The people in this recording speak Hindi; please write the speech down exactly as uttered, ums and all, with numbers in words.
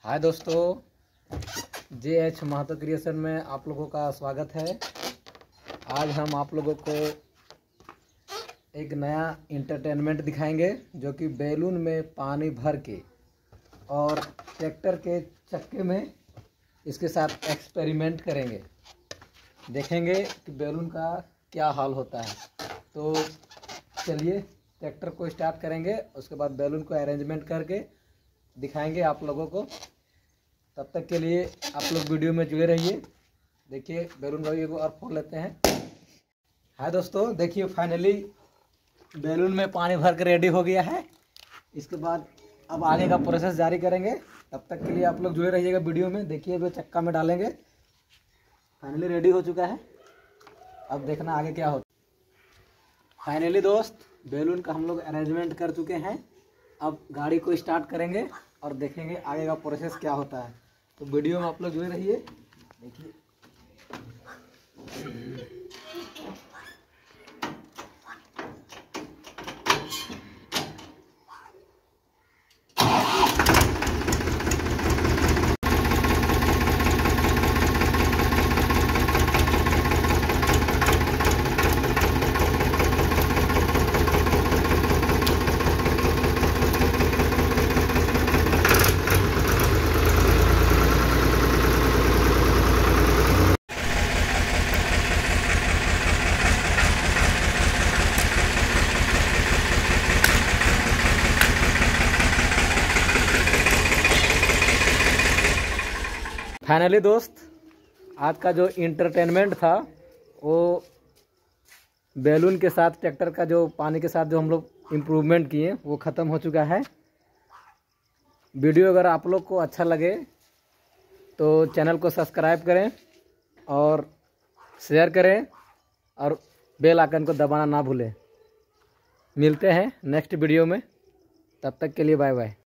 हाय दोस्तों, जे एच महतो क्रिएशन में आप लोगों का स्वागत है। आज हम आप लोगों को एक नया इंटरटेनमेंट दिखाएंगे जो कि बैलून में पानी भर के और ट्रैक्टर के चक्के में इसके साथ एक्सपेरिमेंट करेंगे। देखेंगे कि बैलून का क्या हाल होता है। तो चलिए ट्रैक्टर को स्टार्ट करेंगे, उसके बाद बैलून को अरेंजमेंट करके दिखाएंगे आप लोगों को। तब तक के लिए आप लोग वीडियो में जुड़े रहिए। देखिए बैलून का एक और फोड़ लेते हैं। हाय दोस्तों, देखिए फाइनली बैलून में पानी भर के रेडी हो गया है। इसके बाद अब आगे का प्रोसेस जारी करेंगे। तब तक के लिए आप लोग जुड़े रहिएगा वीडियो में। देखिए अभी चक्का में डालेंगे। फाइनली रेडी हो चुका है, अब देखना आगे क्या होता है। फाइनली दोस्त बैलून का हम लोग अरेंजमेंट कर चुके हैं। अब गाड़ी को स्टार्ट करेंगे और देखेंगे आगे का प्रोसेस क्या होता है। तो वीडियो में आप लोग जुड़े रहिए। देखिए फाइनली दोस्त आज का जो इंटरटेनमेंट था वो बैलून के साथ ट्रैक्टर का जो पानी के साथ जो हम लोग इम्प्रूवमेंट किए वो ख़त्म हो चुका है। वीडियो अगर आप लोग को अच्छा लगे तो चैनल को सब्सक्राइब करें और शेयर करें और बेल आइकन को दबाना ना भूलें। मिलते हैं नेक्स्ट वीडियो में, तब तक के लिए बाय बाय।